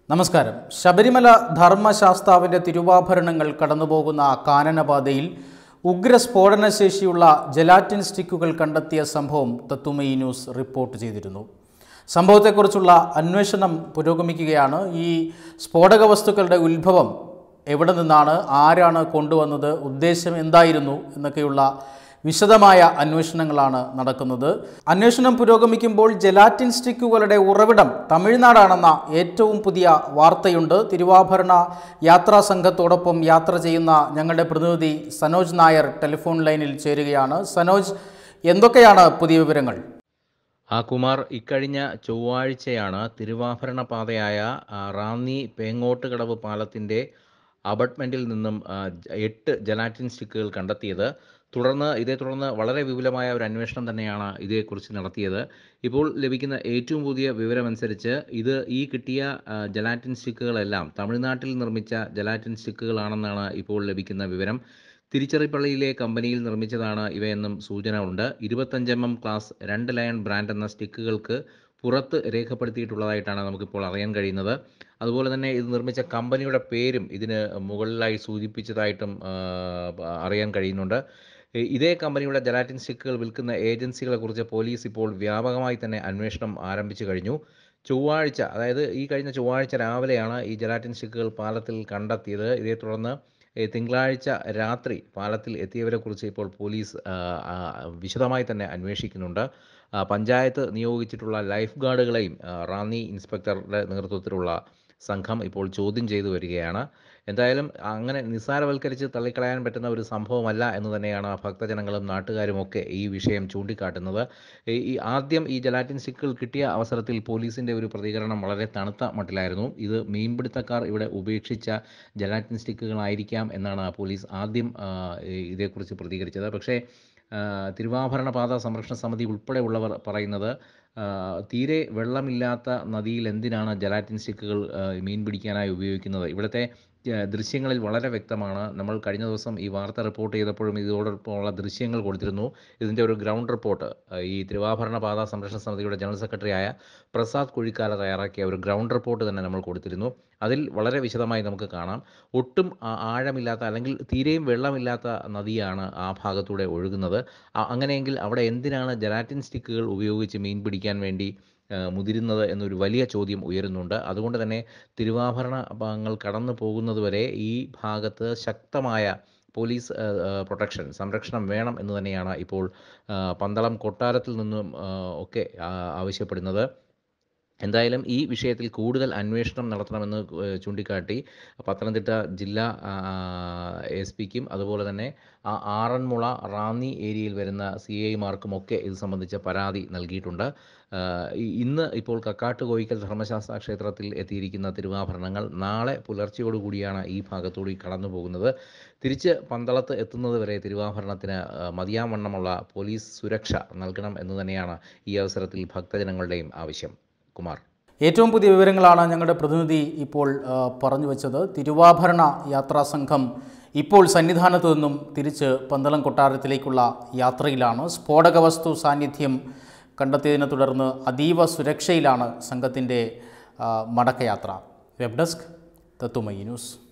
നമസ്കാരം. ശബരിമല ധർമ്മശാസ്താവിൻ്റെ തിരുവാഭരണങ്ങൾ കടന്നുപോകുന്ന കാനനപാതയിൽ ഉഗ്രസ്ഫോടനശേഷിയുള്ള ജലാറ്റിൻ സ്റ്റിക്കുകൾ കണ്ടെത്തിയ സംഭവം തത്വമയി ന്യൂസ് റിപ്പോർട്ട് ചെയ്തിരുന്നു. സംഭവത്തെക്കുറിച്ചുള്ള അന്വേഷണം പുരോഗമിക്കുകയാണ്. ഈ സ്ഫോടക വസ്തുക്കളുടെ ഉത്ഭവം എവിടെ നിന്നാണ്, ആരാണ് കൊണ്ടുവന്നത്, ഉദ്ദേശം എന്തായിരുന്നു എന്നൊക്കെയുള്ള വിശദമായ അന്വേഷണങ്ങളാണ് നടക്കുന്നത്. അന്വേഷണം പുരോഗമിക്കുമ്പോൾ ജലാറ്റിൻ സ്റ്റിക്കുകളുടെ ഉറവിടം തമിഴ്നാടാണെന്ന ഏറ്റവും പുതിയ വാർത്തയുണ്ട്. തിരുവാഭരണ യാത്രാ സംഘത്തോടൊപ്പം യാത്ര ചെയ്യുന്ന ഞങ്ങളുടെ പ്രതിനിധി സനോജ് നായർ ടെലിഫോൺ ലൈനിൽ ചേരുകയാണ്. സനോജ്, എന്തൊക്കെയാണ് പുതിയ വിവരങ്ങൾ? കുമാർ, ഇക്കഴിഞ്ഞ ചൊവ്വാഴ്ചയാണ് തിരുവാഭരണ പാതയായ റാന്നി പേങ്ങോട്ടുകടവ് പാലത്തിൻ്റെ അബട്ട്മെൻറ്റിൽ നിന്നും 8 ജലാറ്റിൻ സ്റ്റിക്കുകൾ കണ്ടെത്തിയത്. ഇതേ തുടർന്ന് വളരെ വിപുലമായ ഒരു അന്വേഷണം തന്നെയാണ് ഇതേക്കുറിച്ച് നടത്തിയത്. ഇപ്പോൾ ലഭിക്കുന്ന ഏറ്റവും പുതിയ വിവരമനുസരിച്ച് ഈ കിട്ടിയ ജലാറ്റിൻ സ്റ്റിക്കുകളെല്ലാം തമിഴ്നാട്ടിൽ നിർമ്മിച്ച ജലാറ്റിൻ സ്റ്റിക്കുകളാണെന്നാണ് ഇപ്പോൾ ലഭിക്കുന്ന വിവരം. തിരുച്ചിറപ്പള്ളിയിലെ കമ്പനിയിൽ നിർമ്മിച്ചതാണ് ഇവയെന്നും സൂചന ഉണ്ട്. 25mm ക്ലാസ് 2 ലയൺ ബ്രാൻഡ് എന്ന സ്റ്റിക്കുകൾക്ക് പുറത്ത് രേഖപ്പെടുത്തിയിട്ടുള്ളതായിട്ടാണ് നമുക്കിപ്പോൾ അറിയാൻ കഴിയുന്നത്. അതുപോലെ തന്നെ ഇത് നിർമ്മിച്ച കമ്പനിയുടെ പേരും ഇതിന് മുകളിലായി സൂചിപ്പിച്ചതായിട്ടും അറിയാൻ കഴിയുന്നുണ്ട്. ഇതേ കമ്പനിയുടെ ജലാറ്റിൻ സ്റ്റിക്കുകൾ വിൽക്കുന്ന ഏജൻസികളെക്കുറിച്ച് പോലീസ് ഇപ്പോൾ വ്യാപകമായി തന്നെ അന്വേഷണം ആരംഭിച്ചു കഴിഞ്ഞു. ചൊവ്വാഴ്ച, അതായത് ഈ കഴിഞ്ഞ ചൊവ്വാഴ്ച രാവിലെയാണ് ഈ ജലാറ്റിൻ സ്റ്റിക്കുകൾ പാലത്തിൽ കണ്ടെത്തിയത്. ഇതേ തുടർന്ന് തിങ്കളാഴ്ച രാത്രി പാലത്തിൽ എത്തിയവരെക്കുറിച്ച് ഇപ്പോൾ പോലീസ് വിശദമായി തന്നെ അന്വേഷിക്കുന്നുണ്ട്. പഞ്ചായത്ത് നിയോഗിച്ചിട്ടുള്ള ലൈഫ് ഗാർഡുകളെയും റാന്നി ഇൻസ്പെക്ടറുടെ നേതൃത്വത്തിലുള്ള സംഘം ഇപ്പോൾ ചോദ്യം ചെയ്തു വരികയാണ്. എന്തായാലും അങ്ങനെ നിസ്സാരവൽക്കരിച്ച് തള്ളിക്കളയാൻ പറ്റുന്ന ഒരു സംഭവമല്ല എന്ന് തന്നെയാണ് ഭക്തജനങ്ങളും നാട്ടുകാരുമൊക്കെ ഈ വിഷയം ചൂണ്ടിക്കാട്ടുന്നത്. ആദ്യം ഈ ജലാറ്റിൻ സ്റ്റിക്കുകൾ കിട്ടിയ അവസരത്തിൽ പോലീസിൻ്റെ ഒരു പ്രതികരണം വളരെ തണുത്ത മട്ടിലായിരുന്നു. ഇത് മീൻപിടുത്തക്കാർ ഇവിടെ ഉപേക്ഷിച്ച ജലാറ്റിൻ സ്റ്റിക്കുകളായിരിക്കാം എന്നാണ് പോലീസ് ആദ്യം ഇതേക്കുറിച്ച് പ്രതികരിച്ചത്. പക്ഷേ തിരുവാഭരണ പാത സംരക്ഷണ സമിതി ഉൾപ്പെടെയുള്ളവർ പറയുന്നത് തീരെ വെള്ളമില്ലാത്ത നദിയിൽ എന്തിനാണ് ജലാറ്റിൻ സ്റ്റിക്കുകൾ മീൻ പിടിക്കാനായി ഉപയോഗിക്കുന്നത്? ഇവിടുത്തെ ദൃശ്യങ്ങളിൽ വളരെ വ്യക്തമാണ്. നമ്മൾ കഴിഞ്ഞ ദിവസം ഈ വാർത്ത റിപ്പോർട്ട് ചെയ്തപ്പോഴും ഇതോടൊപ്പമുള്ള ദൃശ്യങ്ങൾ കൊടുത്തിരുന്നു. ഇതിൻ്റെ ഒരു ഗ്രൗണ്ട് റിപ്പോർട്ട് ഈ തിരുവാഭരണ പാത സംരക്ഷണ സമിതിയുടെ ജനറൽ സെക്രട്ടറിയായ പ്രസാദ് കുഴിക്കാല തയ്യാറാക്കിയ ഒരു ഗ്രൗണ്ട് റിപ്പോർട്ട് തന്നെ നമ്മൾ കൊടുത്തിരുന്നു. അതിൽ വളരെ വിശദമായി നമുക്ക് കാണാം. ഒട്ടും ആഴമില്ലാത്ത അല്ലെങ്കിൽ തീരെയും വെള്ളമില്ലാത്ത നദിയാണ് ആ ഭാഗത്തൂടെ ഒഴുകുന്നത്. അങ്ങനെയെങ്കിൽ അവിടെ എന്തിനാണ് ജലാറ്റിൻ സ്റ്റിക്കുകൾ ഉപയോഗിച്ച് മീൻ പിടിക്കാൻ വേണ്ടി മുതിരുന്നത് എന്നൊരു വലിയ ചോദ്യം ഉയരുന്നുണ്ട്. അതുകൊണ്ട് തന്നെ തിരുവാഭരണങ്ങൾ കടന്നു പോകുന്നതുവരെ ഈ ഭാഗത്ത് ശക്തമായ പോലീസ് സംരക്ഷണം വേണം എന്ന് തന്നെയാണ് ഇപ്പോൾ പന്തളം കൊട്ടാരത്തിൽ നിന്നും ഒക്കെ ആവശ്യപ്പെടുന്നത്. എന്തായാലും ഈ വിഷയത്തിൽ കൂടുതൽ അന്വേഷണം നടത്തണമെന്ന് ചൂണ്ടിക്കാട്ടി പത്തനംതിട്ട ജില്ലാ SP-ക്കും അതുപോലെ തന്നെ ആറന്മുള റാന്നി ഏരിയയിൽ വരുന്ന CI-മാർക്കുമൊക്കെ ഇത് സംബന്ധിച്ച പരാതി നൽകിയിട്ടുണ്ട്. ഇന്ന് ഇപ്പോൾ കക്കാട്ടുകോയിക്കൽ ധർമ്മശാസ്ത്ര ക്ഷേത്രത്തിൽ എത്തിയിരിക്കുന്ന തിരുവാഭരണങ്ങൾ നാളെ പുലർച്ചയോടുകൂടിയാണ് ഈ ഭാഗത്തൂടി കടന്നു പോകുന്നത്. തിരിച്ച് പന്തളത്ത് എത്തുന്നത് വരെ തിരുവാഭരണത്തിന് മതിയാവണ്ണമുള്ള പോലീസ് സുരക്ഷ നൽകണം എന്ന് തന്നെയാണ് ഈ അവസരത്തിൽ ഭക്തജനങ്ങളുടെയും ആവശ്യം. കുമാർ, ഏറ്റവും പുതിയ വിവരങ്ങളാണ് ഞങ്ങളുടെ പ്രതിനിധി ഇപ്പോൾ പറഞ്ഞു വച്ചത്. തിരുവാഭരണ യാത്രാ സംഘം ഇപ്പോൾ സന്നിധാനത്തു നിന്നും തിരിച്ച് പന്തളം കൊട്ടാരത്തിലേക്കുള്ള യാത്രയിലാണ്. സ്ഫോടക വസ്തു സാന്നിധ്യം കണ്ടെത്തിയതിനെ തുടർന്ന് അതീവ സുരക്ഷയിലാണ് സംഘത്തിൻ്റെ മടക്കയാത്ര. Web desk, Tatwamayi news.